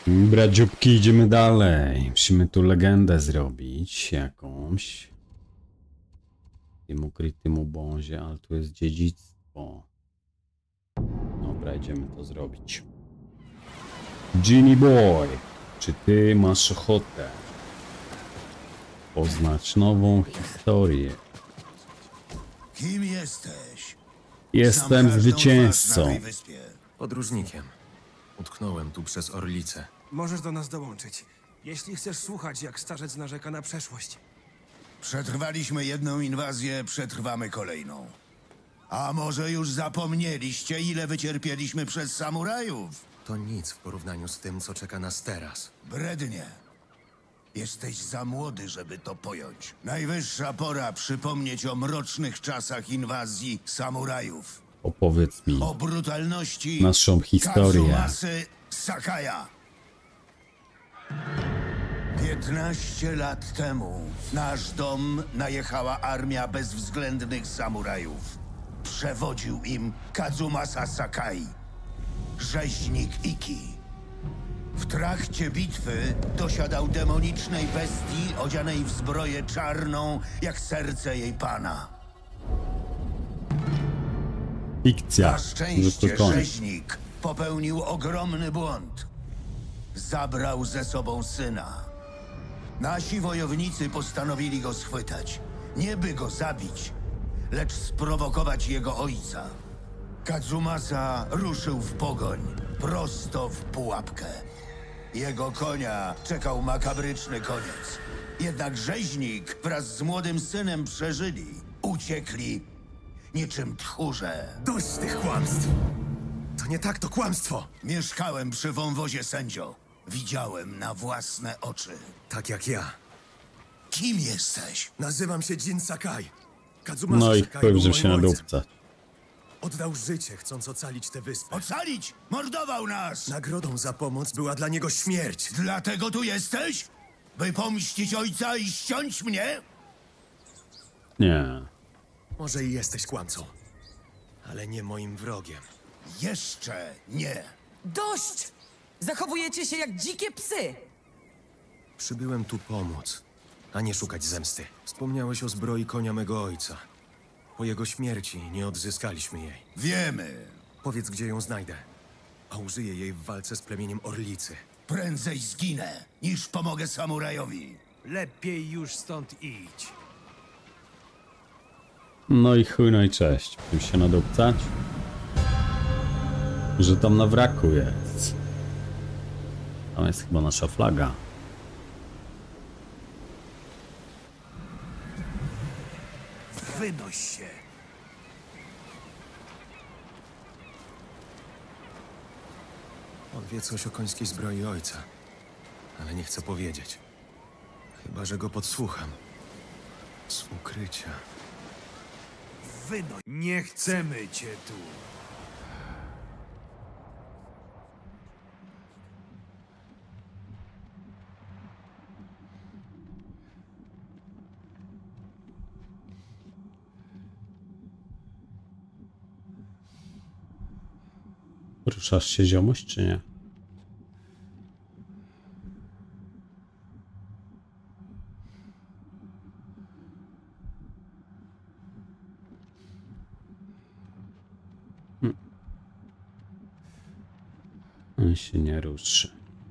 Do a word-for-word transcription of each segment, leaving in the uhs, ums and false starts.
Dobra, dzióbki, idziemy dalej. Musimy tu legendę zrobić jakąś. W tym ukrytym obozie, ale tu jest dziedzictwo. Dobra, idziemy to zrobić. Genie Boy, czy ty masz ochotę poznać nową historię? Kim jesteś? Jestem zwycięzcą. Podróżnikiem. Utknąłem tu przez Orlicę. Możesz do nas dołączyć, jeśli chcesz słuchać, jak starzec narzeka na przeszłość. Przetrwaliśmy jedną inwazję, przetrwamy kolejną. A może już zapomnieliście, ile wycierpieliśmy przez samurajów? To nic w porównaniu z tym, co czeka nas teraz. Brednie. Jesteś za młody, żeby to pojąć. Najwyższa pora przypomnieć o mrocznych czasach inwazji samurajów. Opowiedz mi O brutalności naszą historię. Kazumasy Sakaja. Piętnaście lat temu nasz dom najechała armia bezwzględnych samurajów. Przewodził im Kazumasa Sakai, rzeźnik Iki. W trakcie bitwy dosiadał demonicznej bestii odzianej w zbroję czarną, jak serce jej pana. Fikcja. Na Że szczęście to koniec. rzeźnik popełnił ogromny błąd. Zabrał ze sobą syna. Nasi wojownicy postanowili go schwytać. Nie by go zabić, lecz sprowokować jego ojca. Kazumasa ruszył w pogoń, prosto w pułapkę. Jego konia czekał makabryczny koniec. Jednak rzeźnik wraz z młodym synem przeżyli. Uciekli niczym tchórze. Dość tych kłamstw! To nie tak, to kłamstwo! Mieszkałem przy wąwozie sędzio. Widziałem na własne oczy. Tak jak ja. Kim jesteś? Nazywam się Jin Sakai. Kazumasa No i Sakai powiem, był że moim się ojcem. nadupca. Oddał życie, chcąc ocalić tę wyspę. Ocalić! Mordował nas! Nagrodą za pomoc była dla niego śmierć. Dlatego tu jesteś? By pomścić ojca i ściąć mnie? Nie. Może i jesteś kłamcą, ale nie moim wrogiem. Jeszcze nie. Dość! Zachowujecie się jak dzikie psy! Przybyłem tu pomóc, a nie szukać zemsty. Wspomniałeś o zbroi konia mego ojca. Po jego śmierci nie odzyskaliśmy jej. Wiemy. Powiedz, gdzie ją znajdę, a użyję jej w walce z plemieniem Orlicy. Prędzej zginę, niż pomogę samurajowi. Lepiej już stąd idź. No i chuj, no i cześć. Chcę się nadupcać? Że tam na wraku jest. Tam jest chyba nasza flaga. Wynoś się. On wie coś o końskiej zbroi ojca, ale nie chce powiedzieć. Chyba że go podsłucham. Z ukrycia. Wynoś. Nie chcemy cię tu. Ruszasz się, ziomuś, czy nie? Hmm. On się nie ruszy.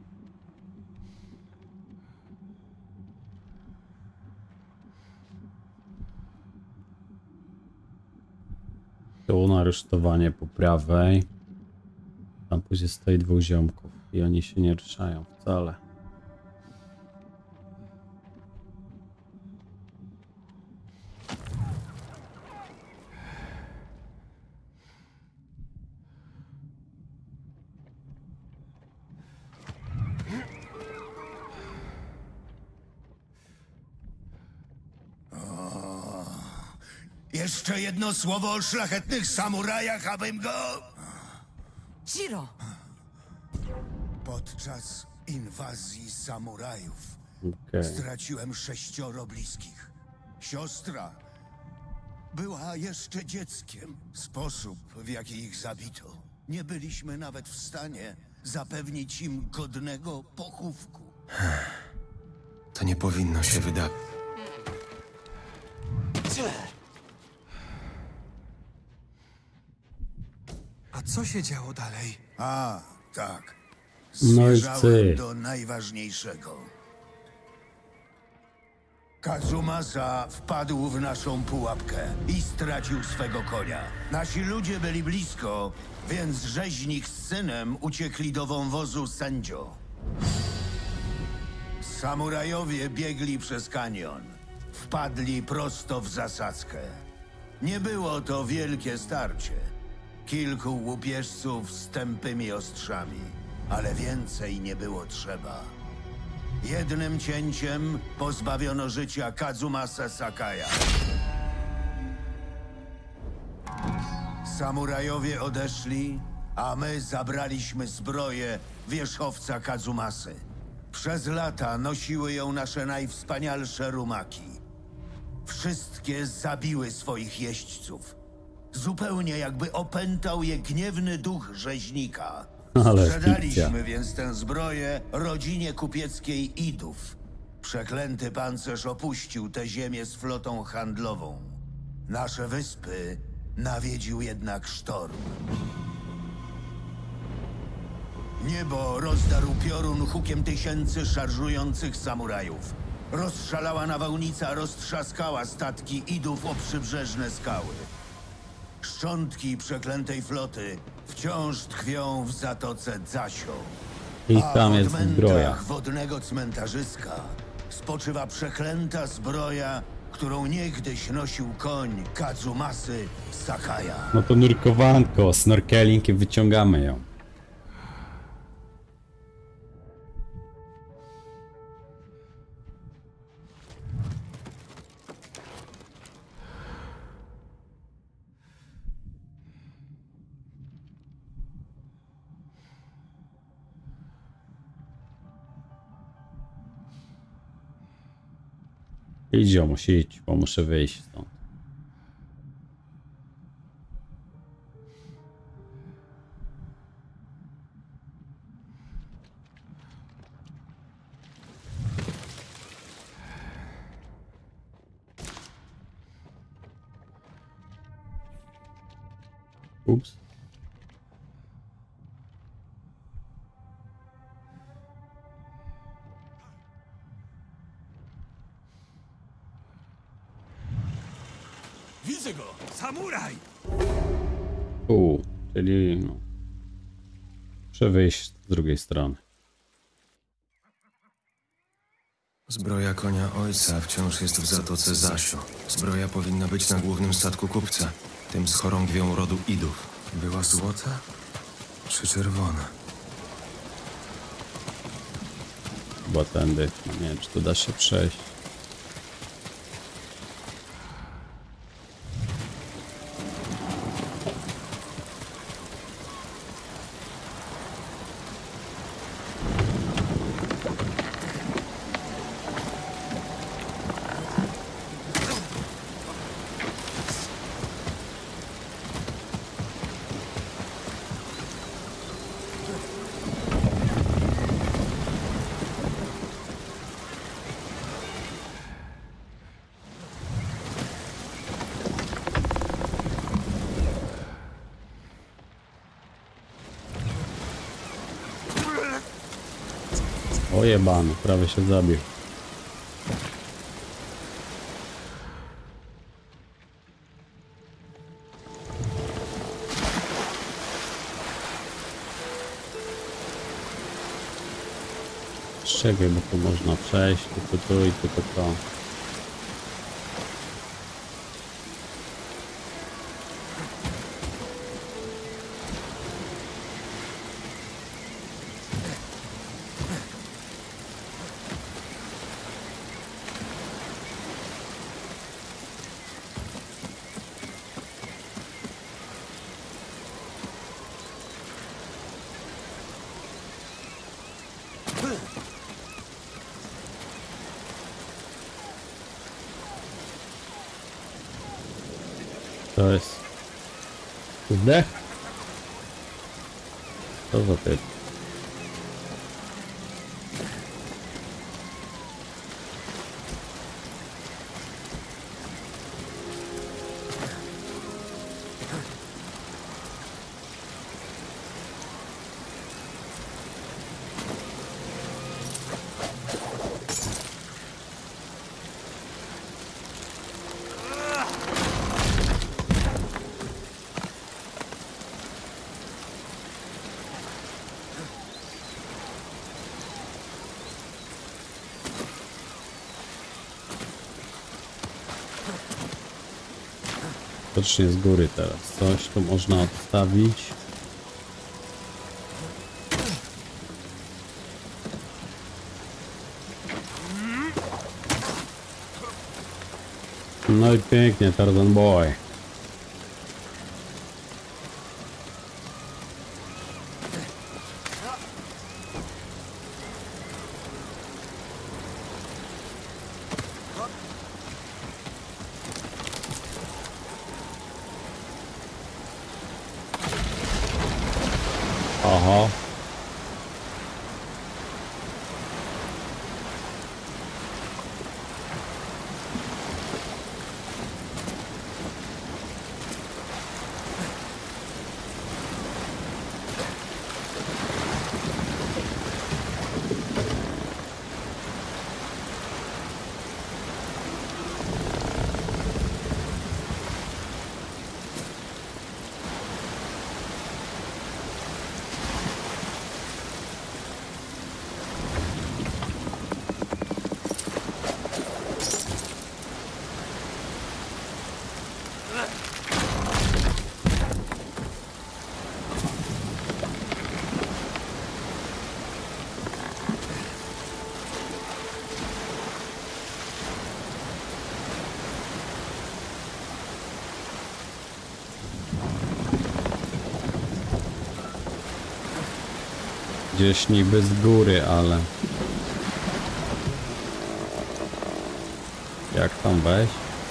Tu na aresztowanie po prawej. Tam później stoi dwóch ziomków i oni się nie ruszają wcale. Jeszcze jedno słowo o szlachetnych samurajach, abym go... Ciro! Podczas inwazji samurajów Okej. straciłem sześcioro bliskich. Siostra była jeszcze dzieckiem. Sposób, w jaki ich zabito, nie byliśmy nawet w stanie zapewnić im godnego pochówku. To nie powinno się wydarzyć. A co się działo dalej? A, tak. No i Zmierzałem cyk. do najważniejszego. Kazumasa wpadł w naszą pułapkę i stracił swego konia. Nasi ludzie byli blisko, więc rzeźnik z synem uciekli do wąwozu Senjo. Samurajowie biegli przez kanion. Wpadli prosto w zasadzkę. Nie było to wielkie starcie. Kilku łupieżców z tępymi ostrzami, ale więcej nie było trzeba. Jednym cięciem pozbawiono życia Kazumasa Sakaya. Samurajowie odeszli, a my zabraliśmy zbroję wierzchowca Kazumasy. Przez lata nosiły ją nasze najwspanialsze rumaki. Wszystkie zabiły swoich jeźdźców. Zupełnie jakby opętał je gniewny duch rzeźnika. Ale Sprzedaliśmy fikcja. więc tę zbroję rodzinie kupieckiej Idów. Przeklęty pancerz opuścił tę ziemię z flotą handlową. Nasze wyspy nawiedził jednak sztorm. Niebo rozdarł piorun hukiem tysięcy szarżujących samurajów. Rozszalała nawałnica roztrzaskała statki Idów o przybrzeżne skały. Szczątki przeklętej floty wciąż tkwią w zatoce Zasio. I A tam w jest odmętach zbroja. wodnego cmentarzyska spoczywa przeklęta zbroja, którą niegdyś nosił koń Kazumasy Sakaya. No to nurkowanko, snorkeling i wyciągamy ją. Idź, ziomuś, idź, bo muszę wyjść stąd. Ups. Widzę go! Samuraj! U, czyli no. Muszę wyjść z drugiej strony. Zbroja konia ojca wciąż jest w zatoce Zasio. Zbroja powinna być na głównym statku kupca, tym z chorągwią rodu Idów. Była złota czy czerwona? Chyba tędy. No nie wiem, czy to da się przejść. Ojebany, prawie się zabił. Czekaj, bo tu można przejść, tu, tu, tu i tu, tu, to. To jest... Zdech? Co za typ? Widocznie z góry teraz. Coś tu można odstawić. No i pięknie, Tarzan Boy. Aha. Gdzieś niby z góry, ale... Jak tam wejść?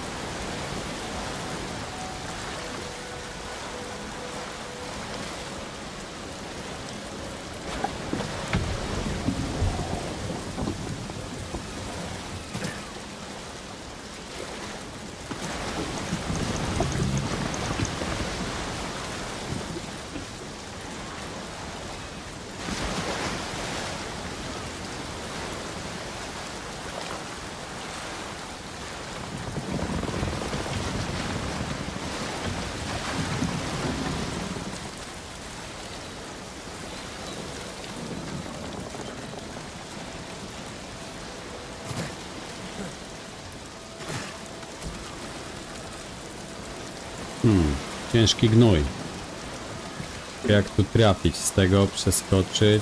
Hmm, ciężki gnój. Jak tu trafić z tego, przeskoczyć?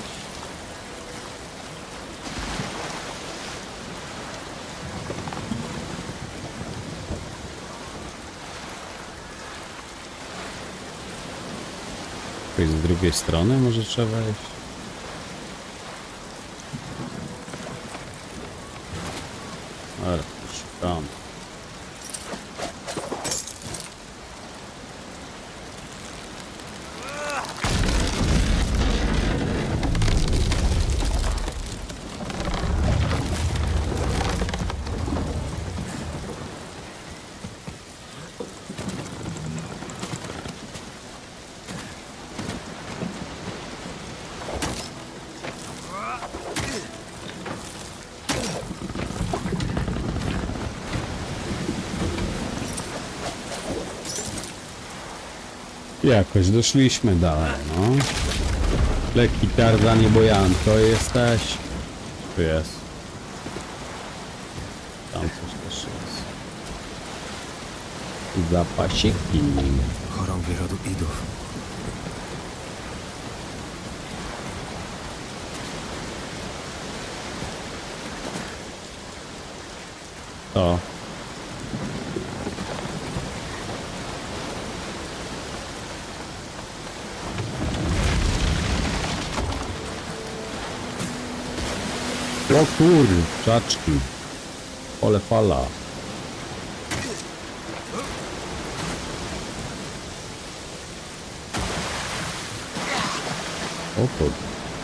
Coś z drugiej strony może trzeba iść? Ale szukam. Jakoś doszliśmy dalej, no. Lekki Tarzan i bojanko jesteś. Tu jest. Tam coś też jest. Zapasiki. Chorągwie rodu Idów. To. O kurczaczki. Ole fala. O kurde.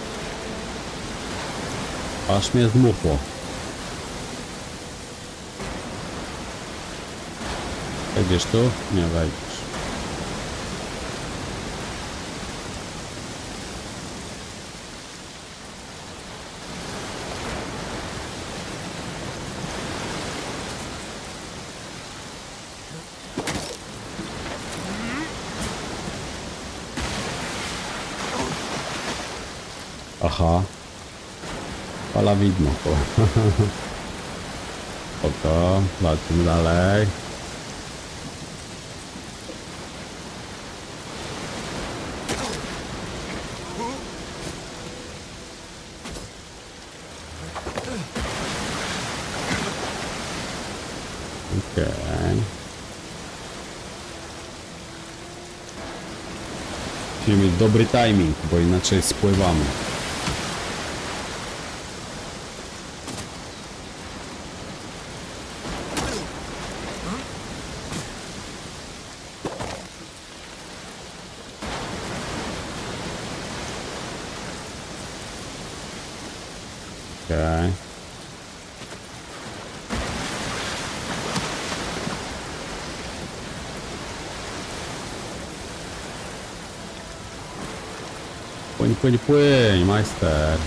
Aż mnie zmuchło. Wejdziesz tu? Nie wejdziesz. Aha. Fala widmo. Spoko. Walczymy dalej. Okej. Musimy mieć dobry timing, bo inaczej spływamy. Okej. Płyń, płyń, płyń, majster.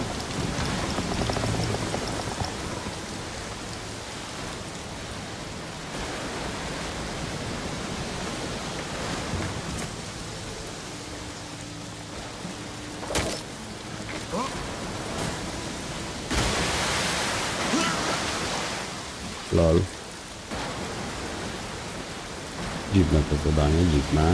Lol. Dziwne to zadanie, dziwne.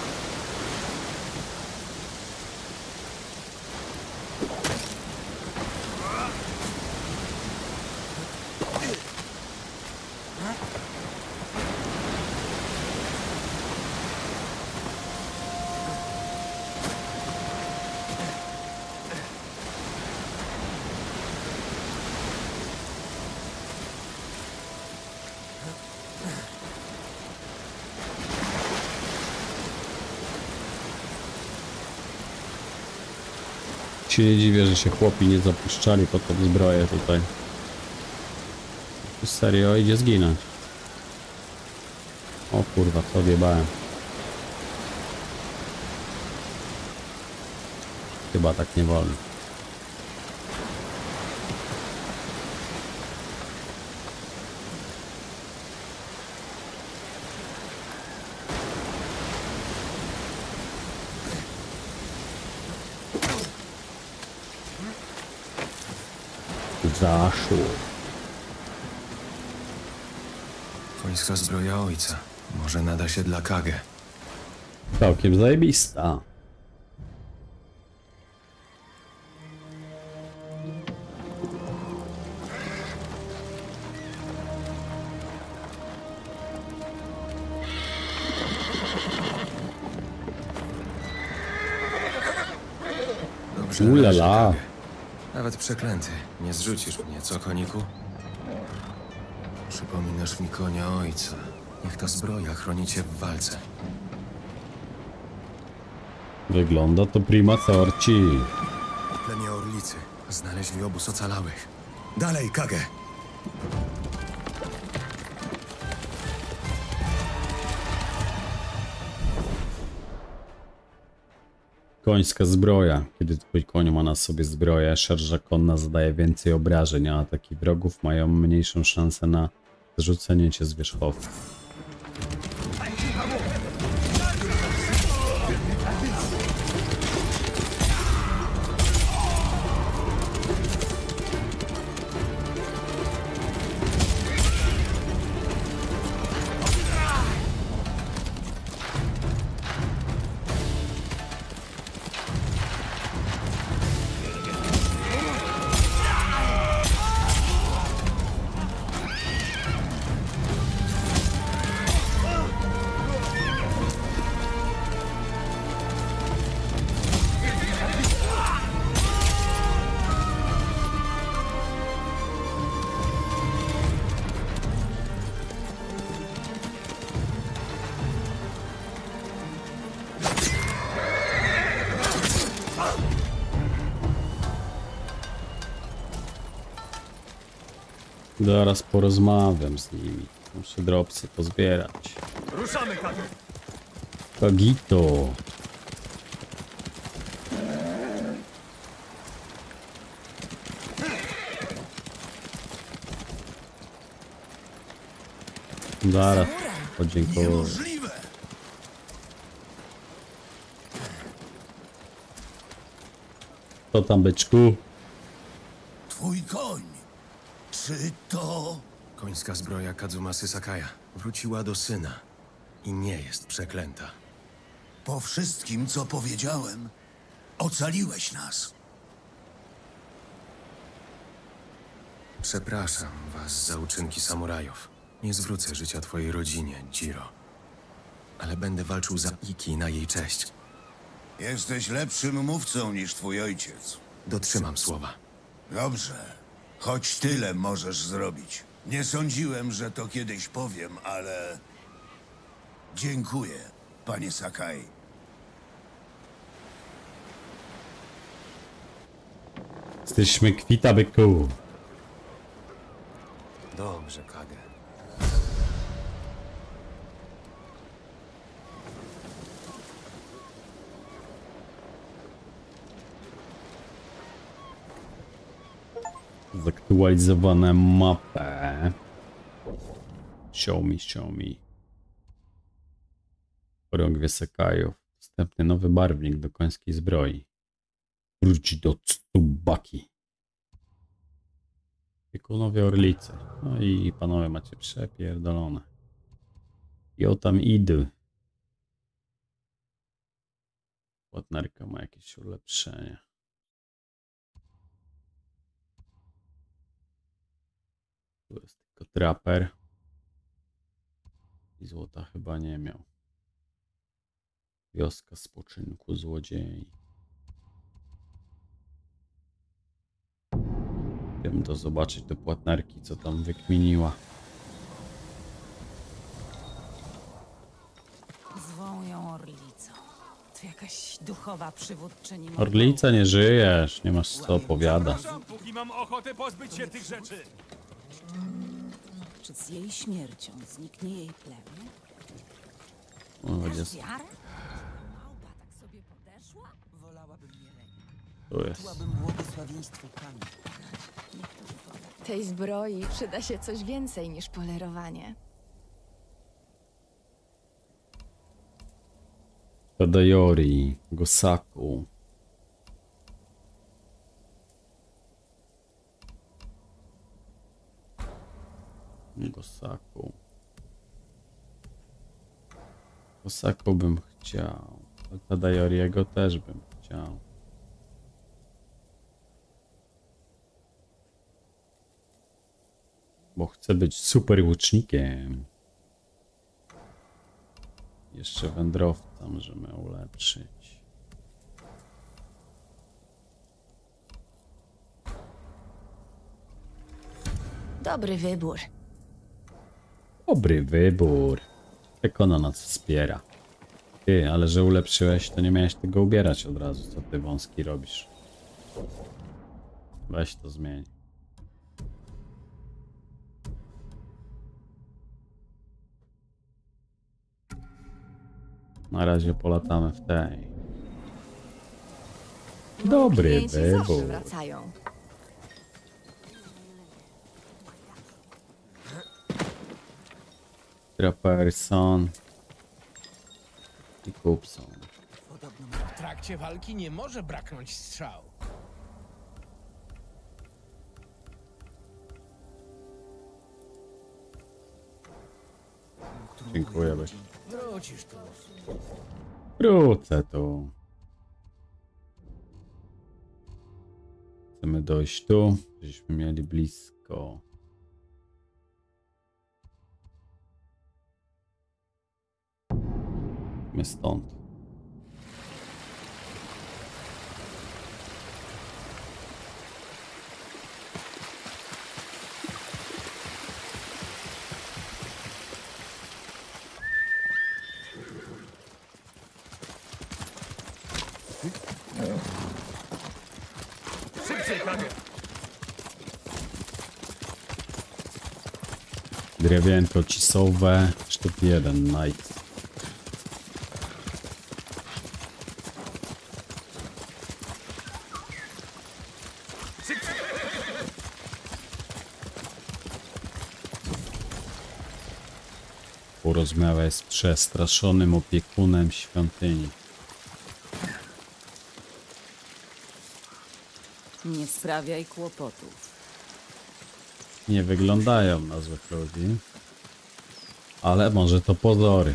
Się nie dziwię, że się chłopi nie zapuszczali po tą zbroję tutaj. Serio idzie zginąć. O kurwa, co odjebałem. Chyba tak nie wolno. Zaszło. Końska zbroja ojca. Może nada się dla Kage. Całkiem zajebista. Dobrze, Ulala. Kage. Nawet przeklęty. Nie zrzucisz mnie, co, koniku? Przypominasz mi konia ojca. Niech ta zbroja chroni cię w walce. Wygląda to prima sorci. Plemię Orlicy. Znaleźli obóz ocalałych. Dalej, Kage! Końska zbroja. Kiedy twój koń ma na sobie zbroję, szarża konna zadaje więcej obrażeń, a ataki wrogów mają mniejszą szansę na zrzucenie cię z wierzchołka. Zaraz porozmawiam z nimi. Muszę dropsy pozbierać. Ruszamy, Kage! Kagito. Zaraz podziękuję. Niemożliwe! Co tam, byczku? Twój koń. Czy to... Końska zbroja Kadzumasy Sakaya wróciła do syna i nie jest przeklęta. Po wszystkim, co powiedziałem, ocaliłeś nas. Przepraszam was za uczynki samurajów. Nie zwrócę życia twojej rodzinie, Jiro. Ale będę walczył za Iki na jej cześć. Jesteś lepszym mówcą niż twój ojciec. Dotrzymam słowa. Dobrze. Choć tyle możesz zrobić. Nie sądziłem, że to kiedyś powiem, ale... Dziękuję, panie Sakai. Jesteśmy kwita, byku. Dobrze, Kage. Zaktualizowane mapę. Show me, show me. Chorągwie Sakajów. Dostępny nowy barwnik do końskiej zbroi. Wróć do Tsubaki. Piekunowie Orlicy. No i panowie macie przepierdolone. I o tam idę. Płatnerka ma jakieś ulepszenie. Tu jest tylko traper. I złota chyba nie miał. Wioska spoczynku złodziei. Wiem to zobaczyć do płatnerki, co tam wykminiła. Zwą ją Orlicą. To jakaś duchowa przywódczyni. Orlica, nie żyjesz, nie masz co opowiadać. Przepraszam, póki mam ochotę pozbyć się tych rzeczy. Czy z jej śmiercią zniknie jej plemię? No, będzie... Wiara? Małpa tak sobie podeszła? Wolałabym nie lepiej. Tu jest. Czułabym błogosławieństwo kami. Tej zbroi przyda się coś więcej niż polerowanie. Tadayori, Gosaku. Gosaku. Gosaku bym chciał. Tadayoriego też bym chciał. Bo chcę być super łucznikiem. Jeszcze wędrowca możemy ulepszyć. Dobry wybór. Dobry wybór. Ekona nas wspiera. Ty, ale że ulepszyłeś, to nie miałeś tego ubierać od razu. Co ty wąski robisz? Weź to zmień. Na razie polatamy w tej. Dobry Klienci zawsze wybór. wracają. Traperson i Kupson. W trakcie walki nie może braknąć strzał. Dziękuję, byś. Wrócisz tu. Wrócę tu. Chcemy dojść tu, żeśmy mieli blisko. My stąd. Szybciej, Kage. Drewienko cisowe, sztuk jeden, nice. Porozmawiaj z przestraszonym opiekunem świątyni. Nie sprawiaj kłopotów. Nie wyglądają na złych ludzi, ale może to pozory.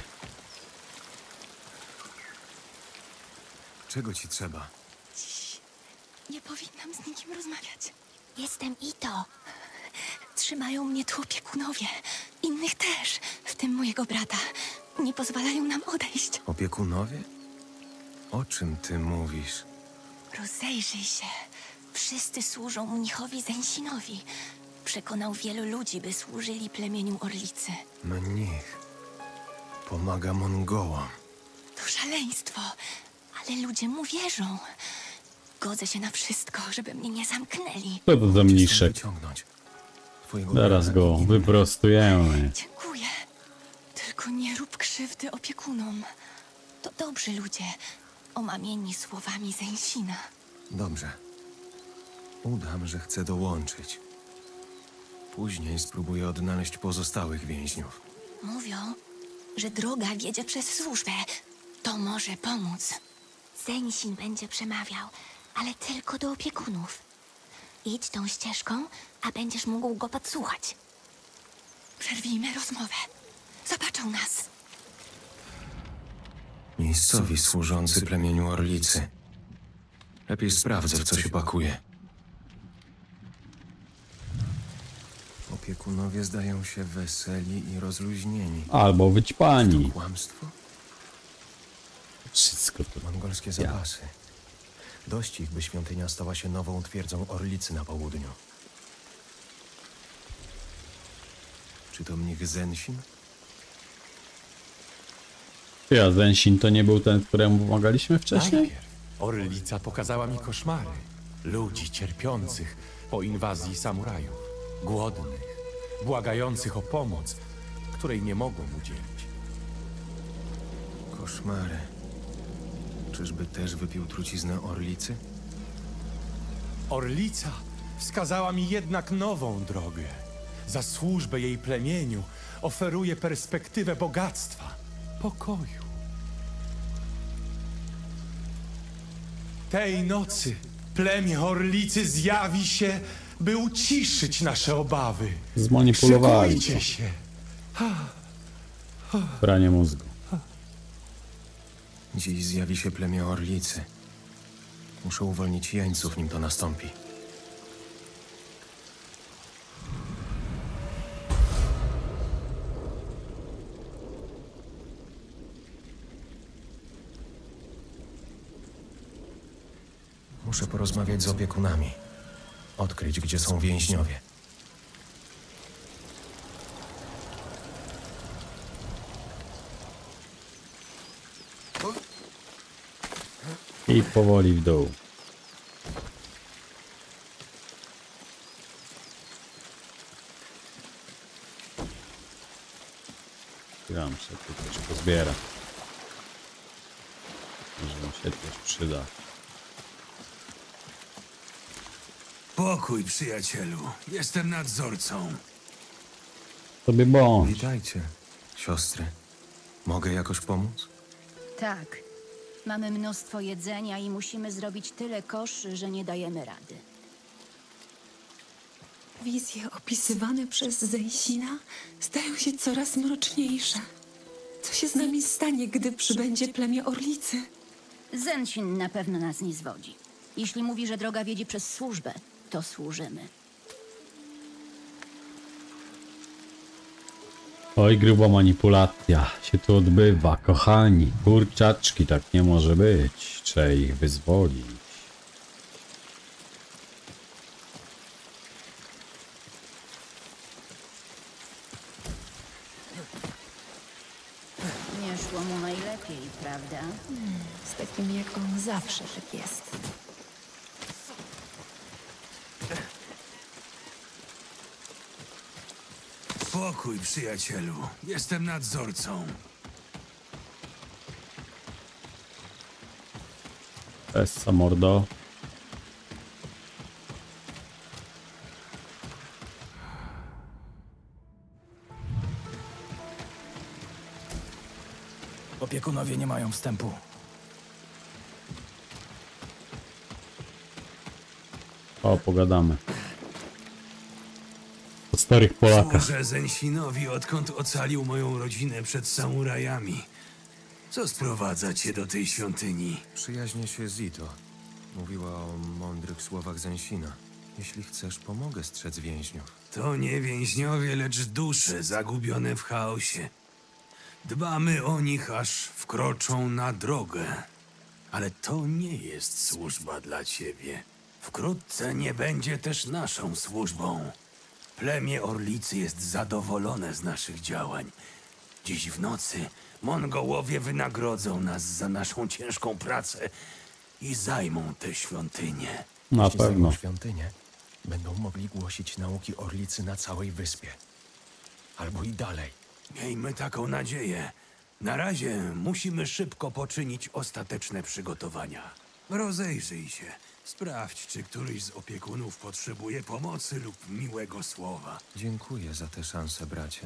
Czego ci trzeba? Nie powinnam z nikim rozmawiać. Jestem Ito. Trzymają mnie tu opiekunowie. Innych też, w tym mojego brata. Nie pozwalają nam odejść. Opiekunowie? O czym ty mówisz? Rozejrzyj się. Wszyscy służą mnichowi Zensinowi. Przekonał wielu ludzi, by służyli plemieniu Orlicy. Mnich. Pomaga Mongołom. To szaleństwo, ale ludzie mu wierzą. Godzę się na wszystko, żeby mnie nie zamknęli. Co to za Chcę stąd mniszek? wyciągnąć. Twojego Zaraz brata go i innych. wyprostujemy. Dziękuję. Tylko nie rób krzywdy opiekunom. To dobrzy ludzie, omamieni słowami Zensina. Dobrze. Udam, że chcę dołączyć. Później spróbuję odnaleźć pozostałych więźniów. Mówią, że droga wiedzie przez służbę. To może pomóc. Zensin będzie przemawiał, ale tylko do opiekunów. Idź tą ścieżką, a będziesz mógł go podsłuchać. Przerwijmy rozmowę. Zobaczą nas. Miejscowi służący plemieniu Orlicy. Lepiej sprawdzę, w co się pakuje. Opiekunowie zdają się weseli i rozluźnieni. Albo wyćpani. To kłamstwo? Wszystko to. Mongolskie zapasy. Dość ich, by świątynia stała się nową twierdzą Orlicy na południu. Czy to mnich Zensin? Ja, Zensin to nie był ten, któremu pomagaliśmy wcześniej? Najpierw Orlica pokazała mi koszmary. Ludzi cierpiących po inwazji samurajów. Głodnych, błagających o pomoc, której nie mogłem udzielić. Koszmary. Czyżby też wypił truciznę Orlicy? Orlica wskazała mi jednak nową drogę. Za służbę jej plemieniu oferuje perspektywę bogactwa, pokoju. Tej nocy plemię Orlicy zjawi się, by uciszyć nasze obawy. Zmanipulowali. Szykujcie się. Pranie mózgu. Dziś zjawi się plemię Orlicy. Muszę uwolnić jeńców, nim to nastąpi. Muszę porozmawiać z opiekunami. Odkryć, gdzie są więźniowie. I powoli w dół. Ja muszę tu coś pozbierać. Może mi się coś przyda. Pokój, przyjacielu. Jestem nadzorcą. Sobie bądź. Witajcie, siostry. Mogę jakoś pomóc? Tak. Mamy mnóstwo jedzenia i musimy zrobić tyle koszy, że nie dajemy rady. Wizje opisywane przez Zensina stają się coraz mroczniejsze. Co się z nami stanie, gdy przybędzie plemię Orlicy? Zensin na pewno nas nie zwodzi. Jeśli mówi, że droga wiedzie przez służbę, to służymy. Oj, gruba manipulacja się tu odbywa, kochani. Kurczaczki, tak nie może być. Trzeba ich wyzwolić. Nie szło mu najlepiej, prawda? Hmm, z takim jak on zawsze tak jest. Pokój, przyjacielu. Jestem nadzorcą. Essa mordo. Opiekunowie nie mają wstępu. O, pogadamy. O starych Polakach. Służę Zensinowi, odkąd ocalił moją rodzinę przed samurajami. Co sprowadza cię do tej świątyni? Przyjaźnię się z Ito. Mówiła o mądrych słowach Zensina. Jeśli chcesz, pomogę strzec więźniów. To nie więźniowie, lecz dusze zagubione w chaosie. Dbamy o nich, aż wkroczą na drogę. Ale to nie jest służba dla ciebie. Wkrótce nie będzie też naszą służbą. Plemię Orlicy jest zadowolone z naszych działań. Dziś w nocy Mongołowie wynagrodzą nas za naszą ciężką pracę i zajmą tę świątynię. Na Jeśli pewno. zajmą świątynię, będą mogli głosić nauki Orlicy na całej wyspie. Albo i dalej. Miejmy taką nadzieję. Na razie musimy szybko poczynić ostateczne przygotowania. Rozejrzyj się. Sprawdź, czy któryś z opiekunów potrzebuje pomocy lub miłego słowa. Dziękuję za tę szansę, bracie.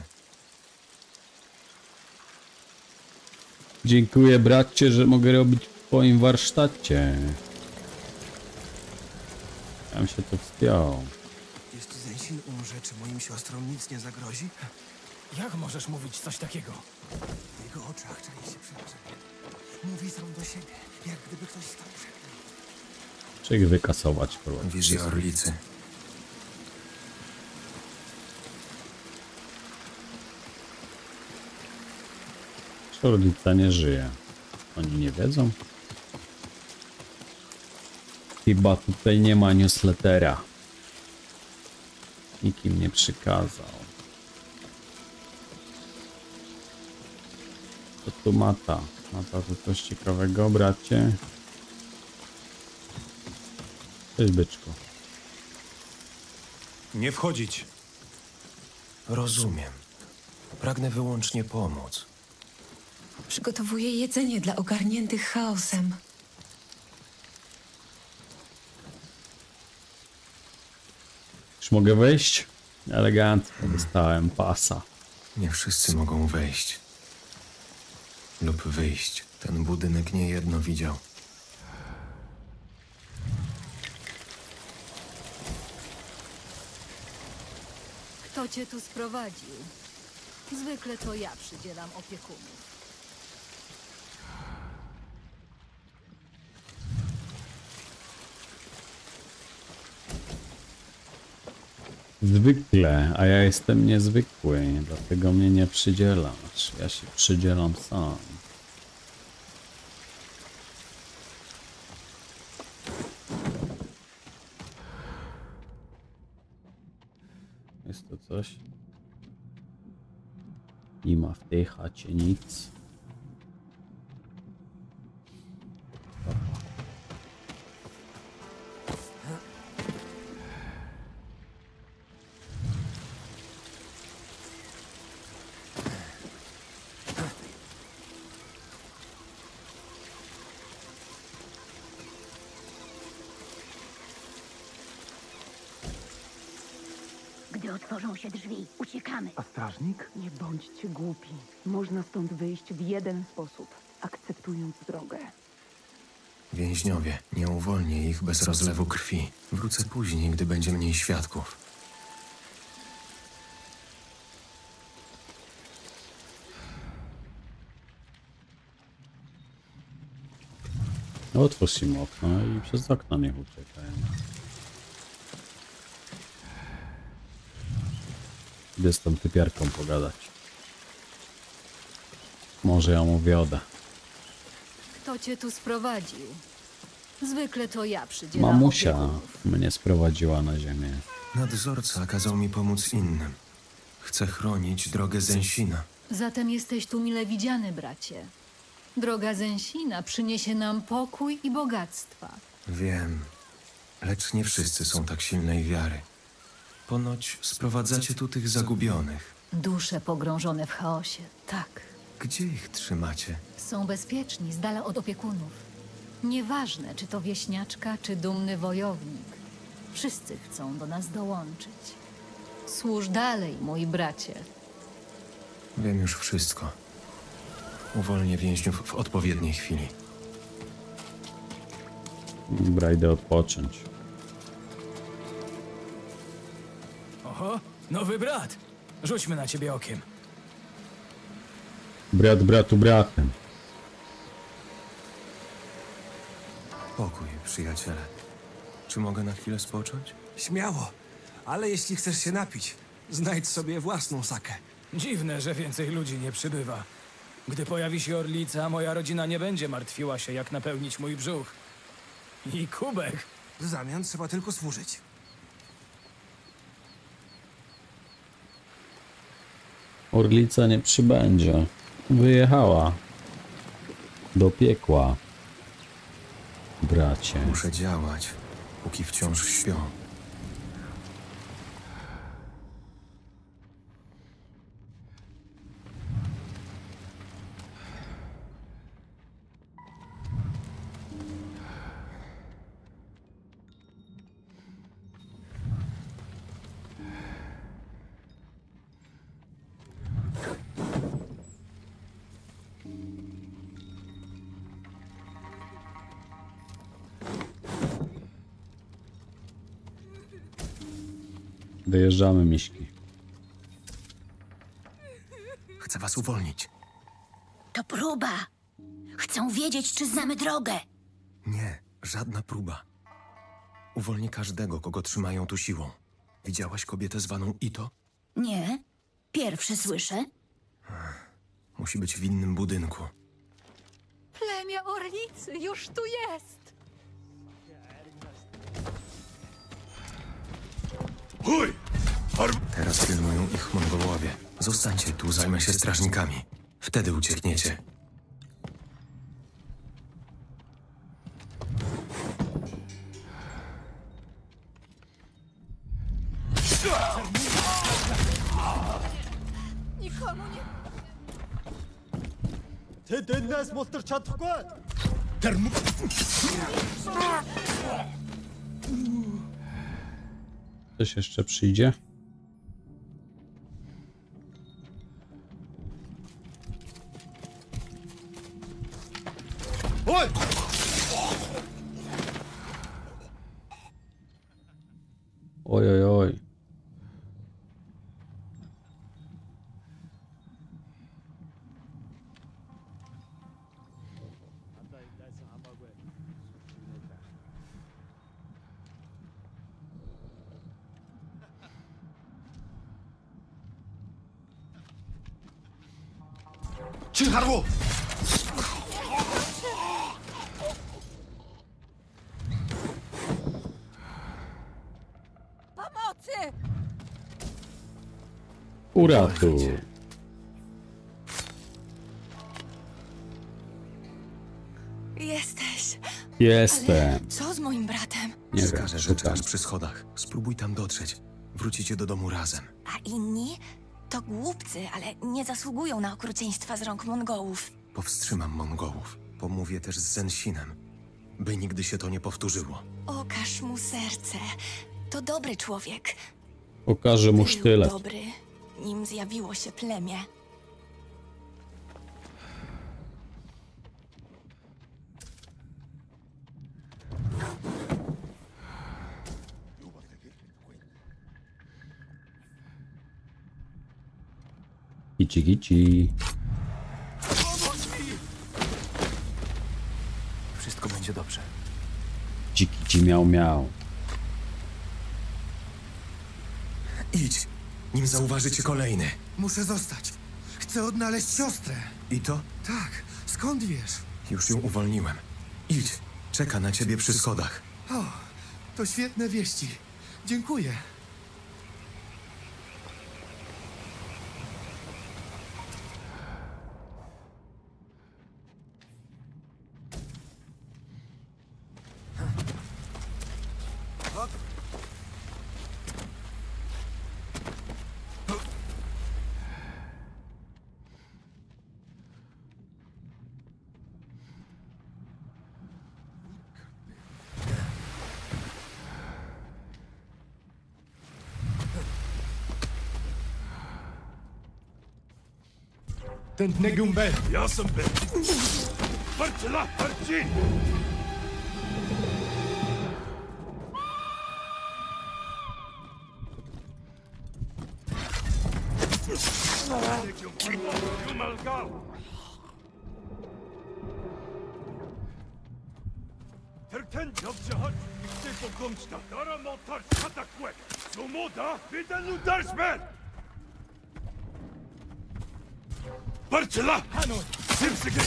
Dziękuję, bracie, że mogę robić w twoim warsztacie. Ja bym się tu wspiął. Jeśli Zenshin umrze, czy moim siostrom nic nie zagrozi? Jak możesz mówić coś takiego? W jego oczach czai się przerażenie. Mówi sam do siebie, jak gdyby ktoś stał przed nim. Czy ich wykasować, kurwa. Wizja Orlicy. Orlica nie żyje. Oni nie wiedzą? Chyba tutaj nie ma newslettera. Nikim nie przykazał. Co tu Mata? Mata tu coś ciekawego, bracie? Cześć, byczku. Nie wchodzić. Rozumiem. Pragnę wyłącznie pomóc. Przygotowuję jedzenie dla ogarniętych chaosem. Już mogę wejść? Elegancko dostałem pasa. Nie wszyscy mogą wejść. Lub wyjść. Ten budynek niejedno widział. Kto cię tu sprowadził? Zwykle to ja przydzielam opiekunów. Zwykle, a ja jestem niezwykły, dlatego mnie nie przydzielasz. Ja się przydzielam sam. Jest to coś? Nie ma w tej chacie nic. Gdy otworzą się drzwi, uciekamy. A strażnik? Nie bądźcie głupi. Można stąd wyjść w jeden sposób, akceptując drogę. Więźniowie, nie uwolnię ich bez rozlewu krwi. Wrócę później, gdy będzie mniej świadków. Otwórz im okno i przez okno niech uciekają. Idę z tą typiarką pogadać. Może ją uwiodę. Kto cię tu sprowadził? Zwykle to ja przydzielam Mamusia opiekunów. mnie sprowadziła na ziemię. Nadzorca kazał mi pomóc innym. Chcę chronić drogę Zensina. Zatem jesteś tu mile widziany, bracie. Droga Zensina przyniesie nam pokój i bogactwa. Wiem, lecz nie wszyscy są tak silnej wiary. Ponoć sprowadzacie tu tych zagubionych. Dusze pogrążone w chaosie, tak. Gdzie ich trzymacie? Są bezpieczni, z dala od opiekunów. Nieważne, czy to wieśniaczka, czy dumny wojownik. Wszyscy chcą do nas dołączyć. Służ dalej, mój bracie. Wiem już wszystko. Uwolnię więźniów w odpowiedniej chwili. Dobra, idę odpocząć. Oho, nowy brat. Rzućmy na ciebie okiem. Brat bratu bratem. Pokój, przyjaciele. Czy mogę na chwilę spocząć? Śmiało, ale jeśli chcesz się napić, znajdź sobie własną sakę. Dziwne, że więcej ludzi nie przybywa. Gdy pojawi się Orlica, moja rodzina nie będzie martwiła się, jak napełnić mój brzuch. I kubek. W zamian trzeba tylko służyć. Orlica nie przybędzie. Wyjechała do piekła. Bracie. Muszę działać, póki wciąż śpią. Dojeżdżamy, miśki. Chcę was uwolnić. To próba. Chcą wiedzieć, czy znamy drogę. Nie, żadna próba. Uwolnię każdego, kogo trzymają tu siłą. Widziałaś kobietę zwaną Ito? Nie. Pierwszy słyszę. Musi być w innym budynku. Plemię Orlicy już tu jest! Teraz pilnują ich Mongołowie. Zostańcie tu, zajmę się strażnikami. Wtedy uciekniecie. Nikomu nie... Ktoś jeszcze przyjdzie? Oj, oj, oj. Cichadło! Pomocy! Uratuj. Jesteś. Jestem. Ale co z moim bratem? Nie wiem, Wskażę rzeczy szukam. aż przy schodach. Spróbuj tam dotrzeć. Wrócicie do domu razem. A inni? To głupcy, ale nie zasługują na okrucieństwa z rąk Mongołów. Powstrzymam Mongołów. Pomówię też z Zensinem, by nigdy się to nie powtórzyło. Okaż mu serce. To dobry człowiek. Pokażę mu Był sztylet. dobry, nim zjawiło się plemię. Gici, gici. Wszystko będzie dobrze. Dziki ci miał, miał. Idź, nim zauważycie kolejny. Muszę zostać. Chcę odnaleźć siostrę. I to? Tak, skąd wiesz? Już ją uwolniłem. Idź, czeka na ciebie przy schodach. O, to świetne wieści. Dziękuję. Ten Negumbe. Ja sam ben. Parçala, parçi. Terken yapacak. Pogomsta, Dara Motar, Katakwek, Somoda, Vidanu Darsman! Parcela! Hanu! Simsige!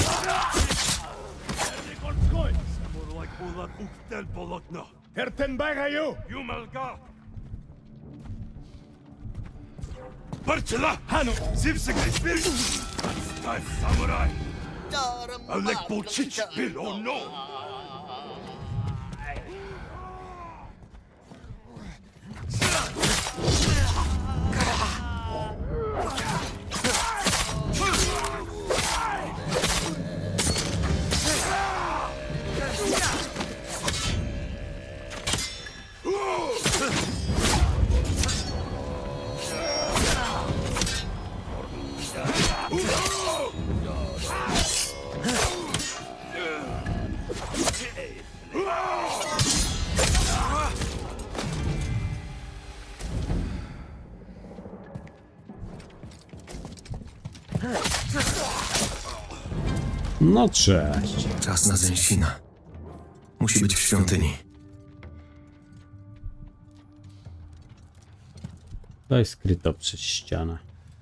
Erdik Ortskoy! Samur like Ulat Uktel Bolotno! Hertenbagayo! Jumalga! Parcela! Hanu! Simsige! Staj samurai! Alek Bolchich, Bill, oh no! No cześć. Czas na Zensina. Musi być w świątyni. Daj skryto przez ścianę.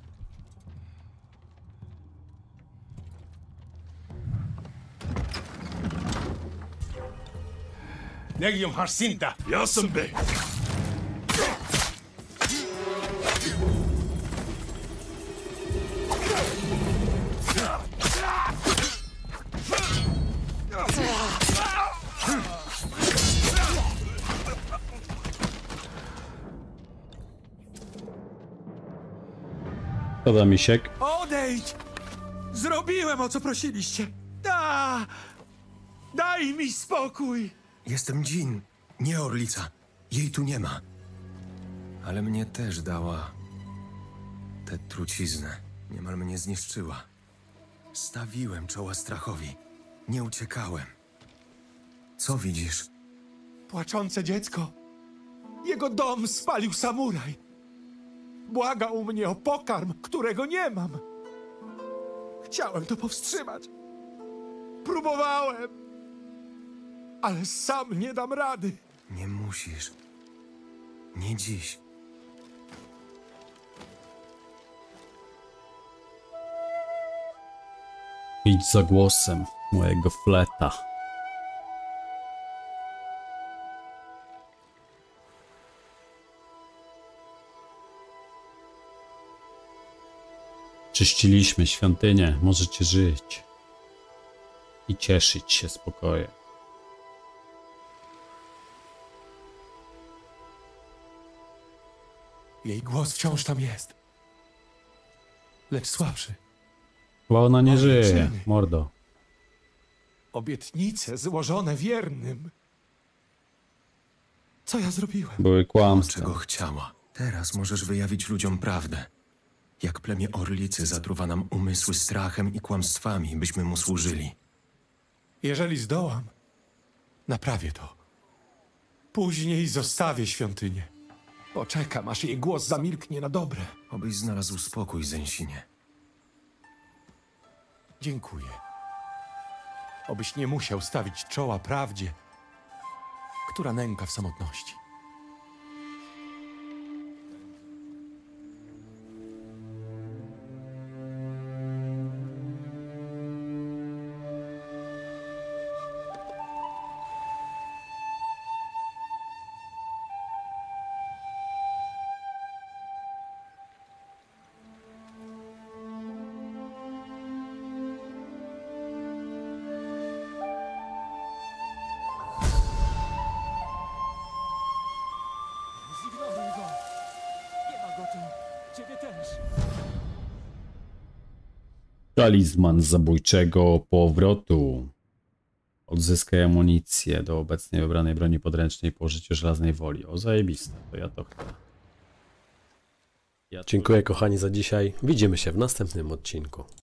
Negium Harsinta! Yasambe! Szkoda, misiek. Odejdź! Zrobiłem, o co prosiliście. Da! Daj mi spokój! Jestem Jin, nie Orlica. Jej tu nie ma. Ale mnie też dała tę truciznę. Niemal mnie zniszczyła. Stawiłem czoła strachowi. Nie uciekałem. Co widzisz? Płaczące dziecko. Jego dom spalił samuraj. Błagał mnie o pokarm, którego nie mam. Chciałem to powstrzymać. Próbowałem. Ale sam nie dam rady. Nie musisz. Nie dziś. Idź za głosem mojego fleta. Czyściliśmy świątynię, możecie żyć i cieszyć się spokojem. Jej głos wciąż tam jest. Lecz słabszy. Chyba ona nie żyje, mordo. Obietnice złożone wiernym. Co ja zrobiłem? Były kłamstwa. Czego chciała. Teraz możesz wyjawić ludziom prawdę. Jak plemię Orlicy zatruwa nam umysły strachem i kłamstwami, byśmy mu służyli. Jeżeli zdołam, naprawię to. Później zostawię świątynię. Poczekam, aż jej głos zamilknie na dobre. Obyś znalazł spokój, Zensinie. Dziękuję. Obyś nie musiał stawić czoła prawdzie, która nęka w samotności. Talizman zabójczego powrotu. Odzyskaj amunicję do obecnie wybranej broni podręcznej po użyciu żelaznej woli. O, zajebiste, to ja to chcę. Ja to... Dziękuję kochani za dzisiaj. Widzimy się w następnym odcinku.